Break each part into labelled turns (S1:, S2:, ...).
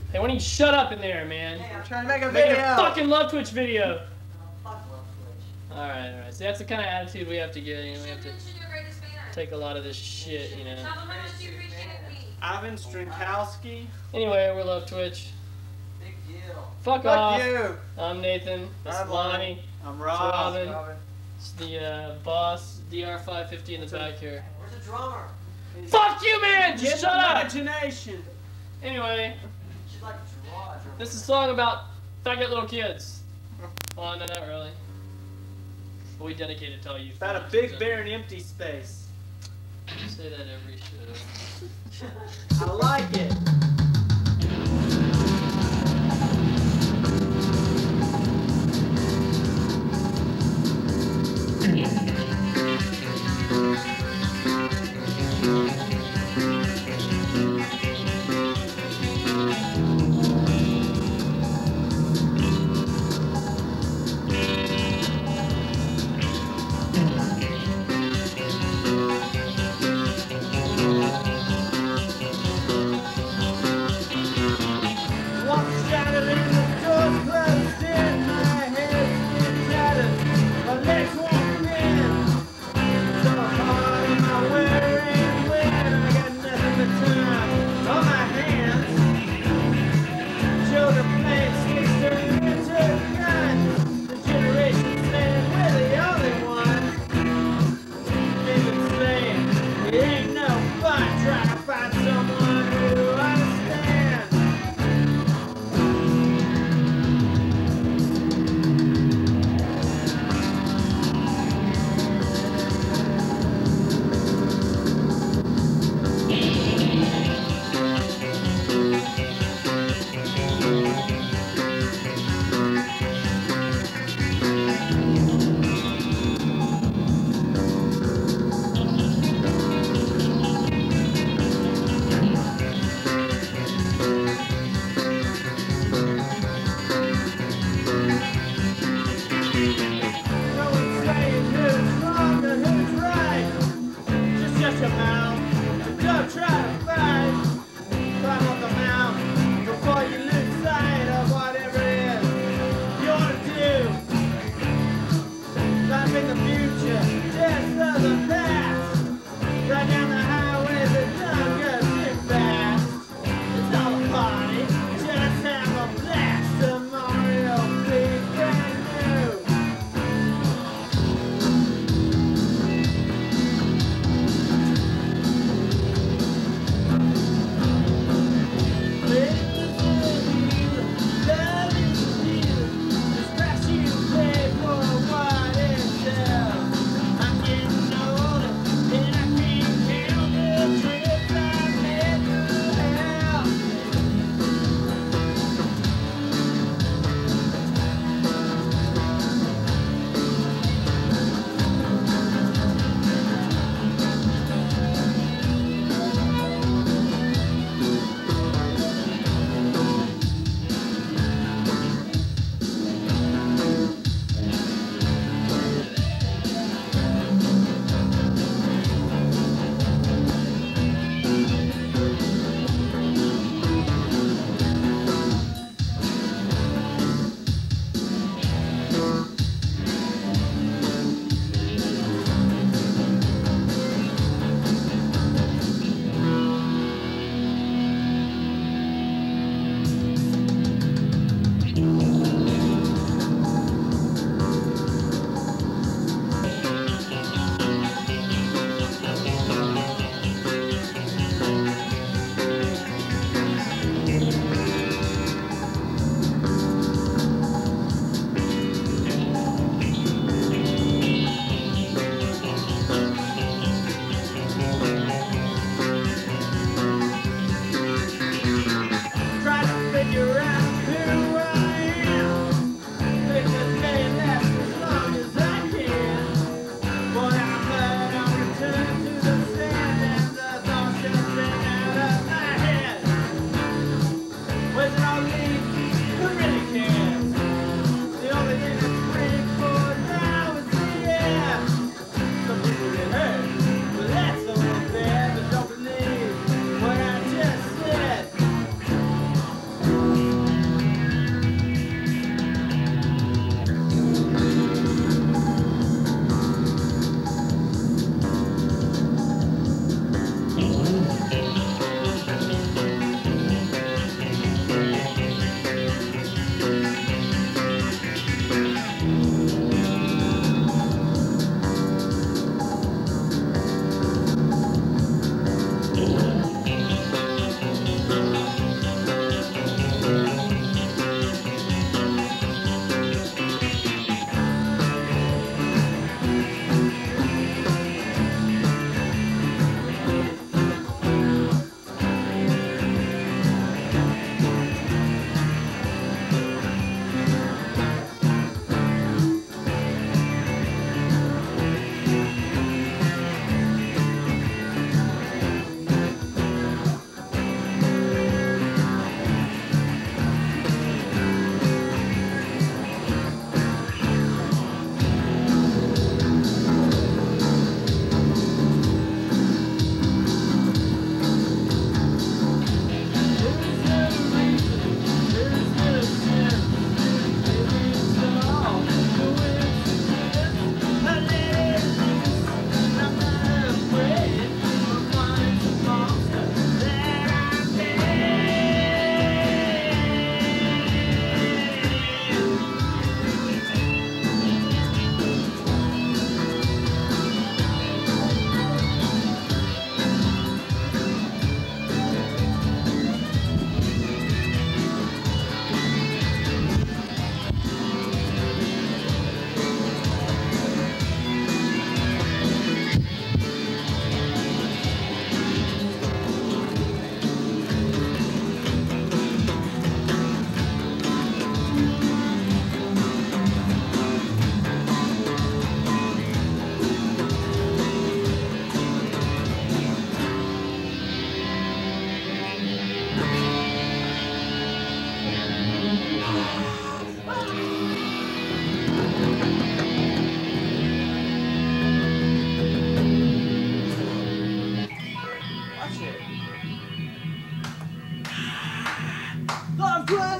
S1: Hey, why don't you shut up in there, man?
S2: Hey, I'm trying to make a
S1: Making
S2: video.
S1: a fucking Love Twitch video.
S2: Oh, fuck Love Twitch.
S1: Alright. See, that's the kind of attitude we have to get. You know, we have to take a lot of this shit, you know.
S3: Ivan Strinkowski.
S1: Anyway, we're Love Twitch.
S2: Big deal.
S1: Fuck
S3: Fuck
S1: off.
S3: you.
S1: I'm Nathan. This is
S3: I'm
S1: Lonnie.
S3: I'm
S1: It's
S3: Rob.
S1: Robin. It's the boss, DR550 in the back here.
S2: Where's the drummer?
S1: Fuck you, man! Just
S3: Get
S1: shut up!
S3: imagination.
S1: Anyway,
S2: She's like a draw.
S1: this is a song about faggot little kids. Well, no, not really. But we dedicate it to all you.
S3: About a
S1: faggots
S3: big
S1: out
S3: barren empty space.
S1: there. You say that every show.
S3: I like it.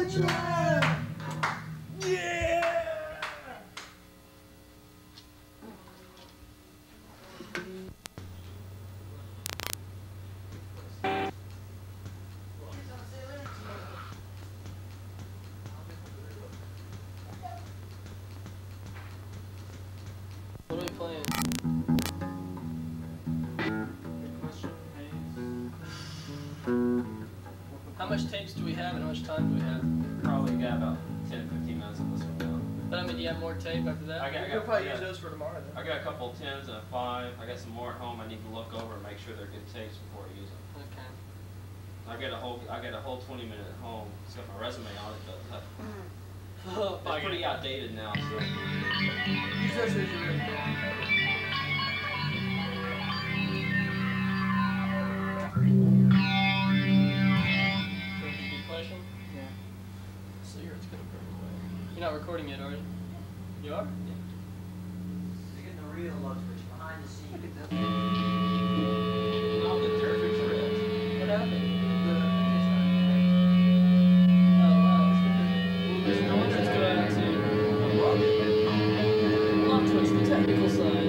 S1: What are we playing? How much tapes do we have and how much time do we have?
S4: Probably got about 10, 15 minutes of this one now.
S1: But I mean, do you have more tape after that?
S5: You'll probably use those for tomorrow then.
S4: I got a couple of 10s and a 5. I got some more at home I need to look over and make sure they're good tapes before I use them.
S1: Okay.
S4: I got a whole 20-minute at home. It's got my resume on it, but
S1: Oh,
S4: it's pretty outdated now. So.
S5: Use those as you're ready.
S1: Question?
S3: Yeah.
S1: So you're You're not recording yet, are you? You are?
S4: Yeah.
S2: You're getting the real love switch behind the scenes.
S4: Oh, the terrific ribs.
S1: What happened?
S5: The
S1: Oh, wow. There's no one that's go out to Love Twitch, the technical side.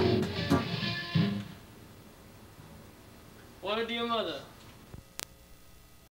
S1: Word to your mother.